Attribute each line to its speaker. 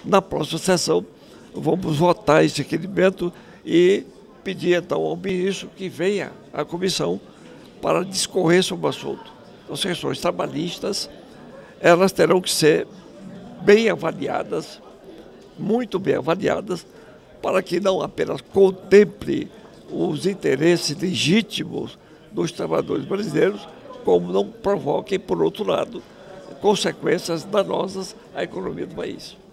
Speaker 1: na próxima sessão, vamos votar esse requerimento e pedir então ao ministro que venha à comissão para discorrer sobre o assunto. As questões trabalhistas, elas terão que ser bem avaliadas, muito bem avaliadas, para que não apenas contemple os interesses legítimos dos trabalhadores brasileiros, como não provoquem, por outro lado, consequências danosas à economia do país.